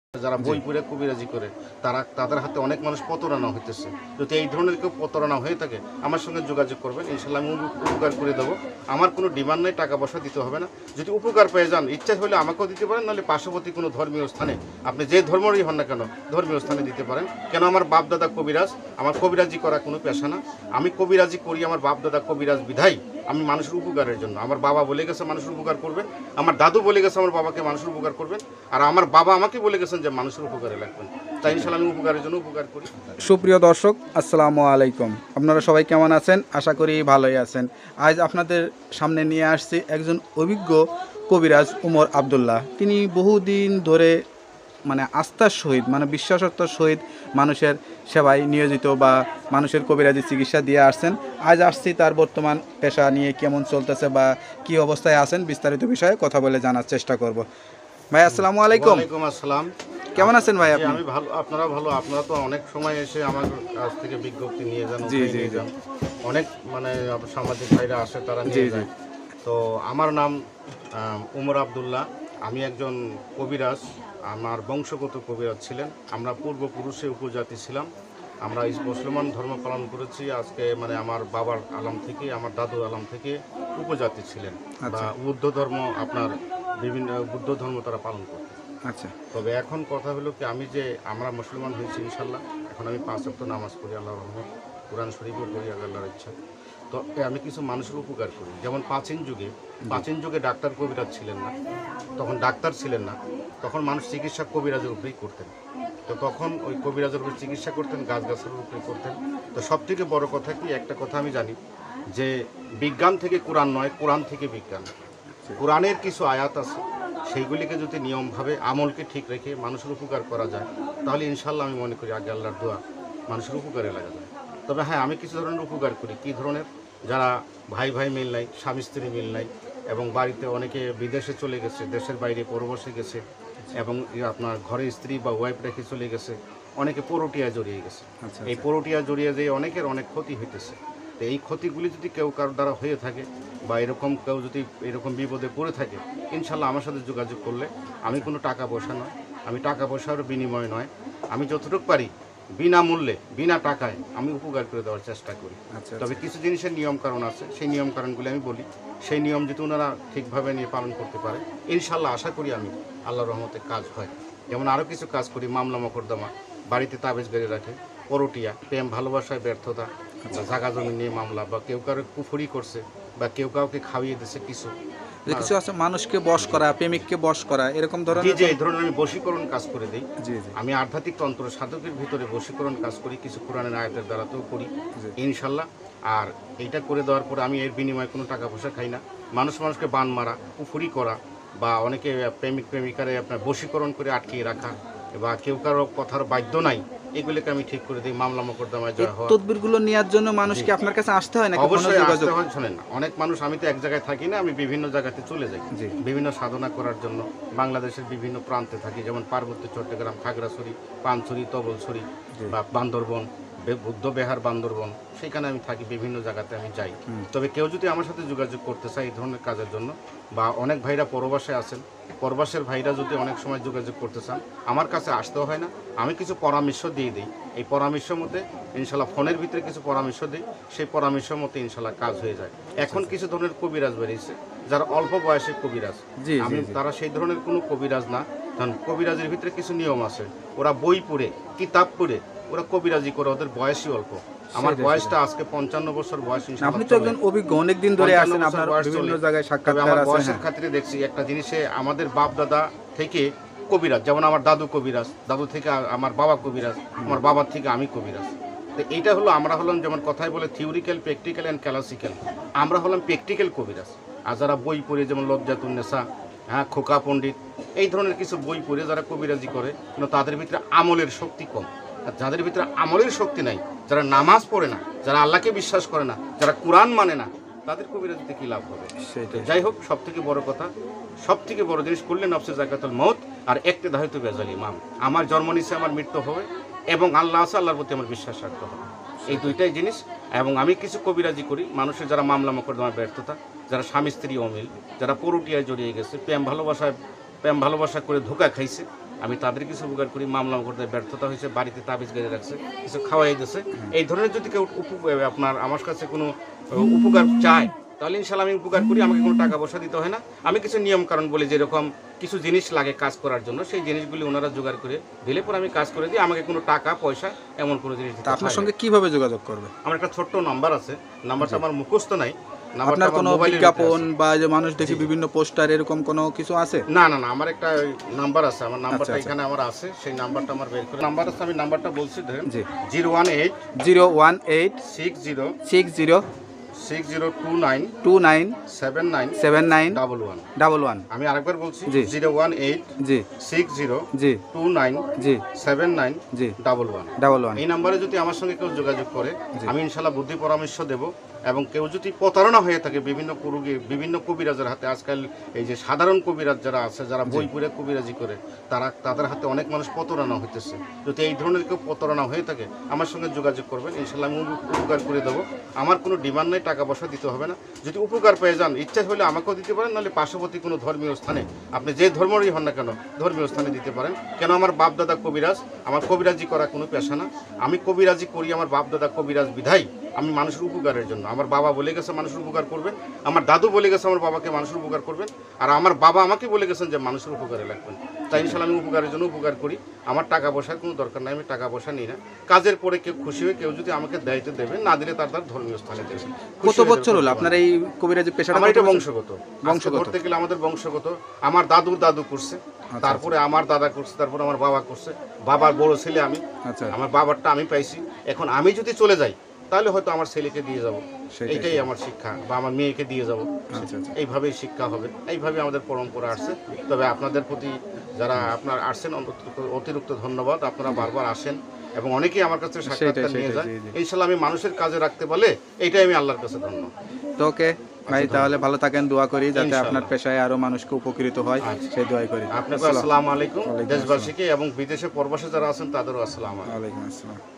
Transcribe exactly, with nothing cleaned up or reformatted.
যারা বই পড়ে কবিরাজি করে তারা তাদের হাতে অনেক মানুষ প্রতারণা হইতেছে। যদি এই ধরনের কেউ প্রতারণা হয়ে থাকে আমার সঙ্গে যোগাযোগ করবেন, ইনশাল্লাহ আমি উপকার করে দেবো। আমার কোনো ডিমান্ড নেই, টাকা পয়সা দিতে হবে না। যদি উপকার পেয়ে যান, ইচ্ছা হলে আমাকেও দিতে পারেন, নাহলে পার্শ্ববর্তী কোনো ধর্মীয় স্থানে আপনি যে ধর্মেরই হন না কেন ধর্মীয় স্থানে দিতে পারেন। কেন আমার বাপ দাদা কবিরাজ, আমার কবিরাজি করা কোনো পেশা না। আমি কবিরাজি করি আমার বাপ দাদা কবিরাজ বিধাই আমি মানুষের উপকারের জন্য। আমার বাবা বলে গেছে মানুষের উপকার করবেন, আমার দাদু বলে গেছে আমার বাবাকে মানুষের উপকার করবেন, আর আমার বাবা আমাকে বলে গেছেন যে মানুষের উপকারে লাগবেন। তাই ইনশাআল্লাহ আমি উপকারের জন্য উপকার করি। সুপ্রিয় দর্শক, আসসালামু আলাইকুম। আপনারা সবাই কেমন আছেন? আশা করি ভালোই আছেন। আজ আপনাদের সামনে নিয়ে আসছি একজন অভিজ্ঞ কবিরাজ উমর আবদুল্লাহ। তিনি বহুদিন ধরে মানে আস্থার সহিত মানে বিশ্বাসতার সহিত মানুষের সেবায় নিয়োজিত বা মানুষের কবিরাজি চিকিৎসা দিয়ে আসছেন। আজ আসছি তার বর্তমান পেশা নিয়ে কেমন চলতেছে বা কি অবস্থায় আছেন বিস্তারিত বিষয়ে কথা বলে জানার চেষ্টা করব। ভাই আসসালামু আলাইকুম। ওয়ালাইকুম আসসালাম। কেমন আছেন ভাই আপনি? আমি ভালো, আপনারা ভালো। আপনারা তো অনেক সময় এসে আমার কাছ থেকে বিজ্ঞপ্তি নিয়ে যান, জি জি নিয়ে যান। অনেক মানে সামাজিক ভাইরা আসে, তারা জি নিয়ে জি যায়। তো আমার নাম উমর আবদুল্লাহ। আমি একজন কবিরাজ। আমার বংশগত কবিরাজ ছিলেন। আমরা পূর্বপুরুষে উপজাতি ছিলাম। আমরা মুসলমান ধর্ম পালন করেছি আজকে, মানে আমার বাবার আলম থেকে, আমার দাদুর আলম থেকে উপজাতি ছিলেন বা বুদ্ধ ধর্ম, আপনার বিভিন্ন বুদ্ধ ধর্ম তারা পালন করত। আচ্ছা। তবে এখন কথা হলো কি, আমি যে আমরা মুসলমান হয়েছি ইনশাল্লাহ, এখন আমি পাঁচ ওয়াক্ত নামাজ পড়ি আল্লাহর রহমত, কোরআন শরীফও পড়ি আল্লাহর ইচ্ছা। তো আমি কিছু মানুষের উপকার করি। যেমন প্রাচীন যুগে প্রাচীন যুগে ডাক্তার কবিরাজ ছিলেন না, তখন ডাক্তার ছিলেন না, তখন মানুষ চিকিৎসা কবিরাজের উপরেই করতেন। তো তখন ওই কবিরাজের উপরে চিকিৎসা করতেন, গাছগাছালির উপরে করতেন। তো সব থেকে বড় কথা কি, একটা কথা আমি জানি যে বিজ্ঞান থেকে কোরআন নয়, কোরআন থেকে বিজ্ঞান। কোরআনের কিছু আয়াত আছে, সেইগুলিকে যদি নিয়মভাবে আমলকে ঠিক রেখে মানুষের উপকার করা যায়, তাহলে ইনশাল্লাহ আমি মনে করি আগে আল্লাহর দোয়া মানুষের উপকারে লাগা যায়। তবে হ্যাঁ, আমি কিছু ধরনের উপকার করি। কী ধরনের? যারা ভাই ভাই মিল নাই, স্বামী স্ত্রী মিল নাই, এবং বাড়িতে অনেকে বিদেশে চলে গেছে, দেশের বাইরে পরবশে গেছে, এবং আপনার ঘরে স্ত্রী বা ওয়াইফ রেখে চলে গেছে, অনেকে পরটিয়া জড়িয়ে গেছে। এই পরটিয়া জড়িয়ে যেয়ে অনেকের অনেক ক্ষতি হইতেছে। তো এই ক্ষতিগুলি যদি কেউ কারোর দ্বারা হয়ে থাকে বা এরকম কেউ যদি এরকম বিপদে পড়ে থাকে, ইনশাল্লাহ আমার সাথে যোগাযোগ করলে, আমি কোনো টাকা পয়সা নয়, আমি টাকা পয়সার বিনিময় নয়, আমি যতটুকু পারি বিনামূল্যে বিনা টাকায় আমি উপকার করে দেওয়ার চেষ্টা করি। তবে কিছু জিনিসের নিয়ম কারণ আছে, সেই নিয়ম কারণগুলি আমি বলি। সেই নিয়ম যদি ওনারা ঠিকভাবে নিয়ে পালন করতে পারে, ইনশাল্লাহ আশা করি আমি আল্লাহর রহমতে কাজ হয়। যেমন আরও কিছু কাজ করি, মামলা মোকদ্দমা, বাড়িতে তাবিজ গেড়ে রাখে, পরটিয়া, প্রেম ভালোবাসায় ব্যর্থতা, জায়গা জমি নিয়ে মামলা, বা কেউ কারো কুফরি করছে বা কেউ কাউকে খাওয়িয়ে দিচ্ছে কিছু কিছু আছে মানুষকে বশ করা, প্রেমিককে বশ করা, এরকম ধরনের। জি জি, এই ধরনের আমি বশীকরণ কাজ করে দিই। জি জি, আমি আধ্যাত্মিক তন্ত্র সাধকের ভিতরে বশীকরণ কাজ করি, কিছু কোরআনের আয়াতের দ্বারাতেও করি ইনশাল্লাহ। আর এইটা করে দেওয়ার পরে আমি এর বিনিময়ে কোনো টাকা পয়সা খাই না। মানুষ মানুষকে বান মারা, কুফরি করা, বা অনেকে প্রেমিক প্রেমিকারে আপনার বশীকরণ করে আটকিয়ে রাখা, বা কেউ কারো কথার বাধ্য নাই, এগুলোকে আমি ঠিক করে দিই। মামলা মোকদ্দমায় জয় হওয়া, তদবিরগুলো নেওয়ার জন্য মানুষকে আপনার কাছে আসতে হয় না? অবশ্যই আসতে হয়। শোনেন না, অনেক মানুষ, আমি তো এক জায়গায় থাকি না, আমি বিভিন্ন জায়গাতে চলে যাই বিভিন্ন সাধনা করার জন্য। বাংলাদেশের বিভিন্ন প্রান্তে থাকি, যেমন পার্বত্য চট্টগ্রাম, খাগড়াছড়ি, পানছড়ি, তবলছড়ি বা বান্দরবন, বুদ্ধ বিহার বান্দরবন, সেখানে আমি থাকি, বিভিন্ন জায়গাতে আমি যাই। তবে কেউ যদি আমার সাথে যোগাযোগ করতে চায় এই ধরনের কাজের জন্য, বা অনেক ভাইরা পরবাসে আছেন, পরবাসের ভাইরা যদি অনেক সময় যোগাযোগ করতে চান, আমার কাছে আসতেও হয় না, আমি কিছু পরামর্শ দিয়ে দিই। এই পরামর্শের মধ্যে ইনশাল্লাহ ফোনের ভিতরে কিছু পরামর্শ দিই, সেই পরামর্শের মধ্যে ইনশাল্লাহ কাজ হয়ে যায়। এখন কিছু ধরনের কবিরাজ বেরিয়েছে যারা অল্প বয়সে কবিরাজ, আমি তারা সেই ধরনের কোনো কবিরাজ না। কারণ কবিরাজের ভিতরে কিছু নিয়ম আছে, ওরা বই পড়ে, কিতাব পড়ে ওরা কবিরাজি করে, ওদের বয়সই অল্প। আমার বয়সটা আজকে পঞ্চান্ন বছর বয়স। আপনি তো একজন অভিজ্ঞ, অনেক দিন ধরে আছেন, আপনার বিভিন্ন জায়গায় সাক্ষাৎকার আছে। বয়সের খাতিরে দেখছি একটা জিনিসে, আমাদের বাপ দাদা থেকে কবিরাজ, যেমন আমার দাদু কবিরাজ, দাদু থেকে আমার বাবা কবিরাজ, আমার বাবার থেকে আমি কবিরাজ। তো এইটা হলো, আমরা হলাম যেমন কথায় বলে থিওরিক্যাল, প্র্যাকটিক্যাল অ্যান্ড ক্লাসিক্যাল, আমরা হলাম প্র্যাকটিক্যাল কবিরাজ। আর যারা বই পড়ে, যেমন লজ্জাতুন্নেসা, হ্যাঁ, খোকা পণ্ডিত, এই ধরনের কিছু বই পড়ে যারা কবিরাজি করে, কিন্তু তাদের ভিতরে আমলের শক্তি কম। আর যাদের ভিতরে আমলের শক্তি নাই, যারা নামাজ পড়ে না, যারা আল্লাহকে বিশ্বাস করে না, যারা কোরআন মানে না, তাদের কবিরাজিতে কী লাভ হবে? যাই হোক, সব থেকে বড় কথা, সব থেকে বড় জিনিস করলে নফসে জাকাতুল মউত, আর একটি দাহিত বেজাল ইমাম, আমার জন্ম নিচে আমার মৃত্যু হবে, এবং আল্লাহ আছে, আল্লাহর প্রতি আমার বিশ্বাস রাখতে হবে, এই দুইটাই জিনিস। এবং আমি কিছু কবিরাজি করি মানুষের যারা মামলা মোকদ্দমার ব্যর্থতা, যারা স্বামী স্ত্রী অমিল, যারা পরটিয়ায় জড়িয়ে গেছে, প্রেম ভালোবাসায় প্রেম ভালোবাসা করে ধোঁকা খাইছে, আমি তাদের কিছু উপকার করি, মামলা করতে ব্যর্থতা হয়েছে, বাড়িতে তাবিজ গেড়ে রাখছে, কিছু খাওয়াই দিচ্ছে, এই ধরনের যদি কেউ উপ- আপনার আমার কাছে কোনো উপকার চায় তাহলে ইনশাল্লাহ আমি উপকার করি, আমাকে কোনো টাকা পয়সা দিতে হয় না। আমি কিছু নিয়ম কারণ বলি, যেরকম কিছু জিনিস লাগে কাজ করার জন্য, সেই জিনিসগুলি ওনারা জোগাড় করে দিলে পরে আমি কাজ করে দিই, আমাকে কোনো টাকা পয়সা এমন কোনো জিনিস দিতে তা আপনার হয় না। সঙ্গে কিভাবে যোগাযোগ করবে? আমার একটা ছোট্ট নাম্বার আছে, নাম্বারটা আমার মুখস্থ নাই, নাম্বারটা আপনার আমার কোনো মোবাইলের ভিতরে বিজ্ঞাপন আছে। বা যে মানুষ দেখি বিভিন্ন পোস্টার এরকম কোনো কিছু আছে? না না না, আমার একটা নাম্বার আছে, আমার নাম্বারটা আচ্ছা। এখানে আমার আছে, সেই নাম্বারটা আমার বের করে নাম্বার আছে, আমি নাম্বারটা বলছি ধরেন জি। Zero one eight zero one eight six zero six zero six zero two nine two nine seven nine seven nine double one. Double one. আমি আরেকবার বলছি জি। জিরো ওয়ান এইট জি সিক্স জিরো জি টু নাইন জি seven nine জি double one. Double one. এই নাম্বারে যদি আমার সঙ্গে কেউ যোগাযোগ করে জি। আমি ইনশাল্লাহ বুদ্ধি পরামর্শ দেব। এবং কেউ যদি প্রতারণা হয়ে থাকে বিভিন্ন কুরুগি বিভিন্ন কবিরাজের হাতে, আজকাল এই যে সাধারণ কবিরাজ যারা আছে, যারা বই পড়ে কবিরাজি করে, তারা তাদের হাতে অনেক মানুষ প্রতারণা হইতেছে। যদি এই ধরনের কেউ প্রতারণা হয়ে থাকে আমার সঙ্গে যোগাযোগ করবেন, ইনশাল্লাহ আমি উপকার করে দেবো। আমার কোনো ডিমান্ড নেই, টাকা পয়সা দিতে হবে না। যদি উপকার পেয়ে যান, ইচ্ছা হলে আমাকেও দিতে পারেন, নাহলে পার্শ্ববর্তী কোনো ধর্মীয় স্থানে, আপনি যে ধর্মেরই হন না কেন, ধর্মীয় স্থানে দিতে পারেন। কেন আমার বাপ দাদা কবিরাজ, আমার কবিরাজি করা কোনো পেশা না। আমি কবিরাজি করি আমার বাপ দাদা কবিরাজ বিধাই আমি মানুষের উপকারের জন্য। আমার বাবা বলে গেছে মানুষের উপকার করবেন, আমার দাদু বলে গেছে আমার বাবাকে মানুষের উপকার করবেন, আর আমার বাবা আমাকে বলে গেছেন যে মানুষের উপকারে লাগবেন। তাই ইনশাল্লাহ আমি উপকারের জন্য উপকার করি। আমার টাকা পয়সার কোনো দরকার নাই, আমি টাকা পয়সা নিই না। কাজের পরে কেউ খুশি হয়ে কেউ যদি আমাকে দায়িত্ব দেবে, না দিলে তার তার ধর্মীয় স্থানে দেবে। কত বছর হলো আপনার এই কবিরাজি পেশাটা? আমার কত এটা বছর? বংশগত। বংশগত। বংশগত ধরতে গেলে আমাদের বংশগত। আমার দাদুর দাদু করছে, তারপরে আমার দাদা করছে, তারপরে আমার বাবা করছে, বাবার বড় ছেলে আমি, আচ্ছা আমার বাবারটা আমি পাইছি। এখন আমি যদি চলে যাই তাহলে হয়তো আমার ছেলেকে দিয়ে যাব, সেটাই। এইটাই আমার শিক্ষা, বা আমার মেয়েকে দিয়ে যাব। আচ্ছা আচ্ছা। এইভাবেই শিক্ষা হবে, এইভাবে আমাদের পরম্পরা আসছে। তবে আপনাদের প্রতি যারা আপনার আসছেন অতিরিক্ত- অতিরিক্ত ধন্যবাদ। আপনারা বারবার আসেন এবং অনেকেই আমার কাছে সাক্ষাৎকার নিয়ে সেটাই, যায়। জি, জি। ইনশাল্লাহ আমি মানুষের কাজে রাখতে পারলে এইটাই আমি আল্লাহর কাছে ধন্য। তো ওকে ভাই, তাহলে ভালো থাকেন, দোয়া করি যাতে ইনশাআল্লাহ। আপনার পেশায় আরো মানুষকে উপকৃত হয়, আচ্ছা। সেই দোয়াই করি। আপনাকে আসসালামু আলাইকুম। ওয়ালাইকুম দেশবাসীকে এবং বিদেশে প্রবাসে যারা আছেন তাদেরও আসসালামু আলাইকুম। ওয়ালাইকুম আসসালাম।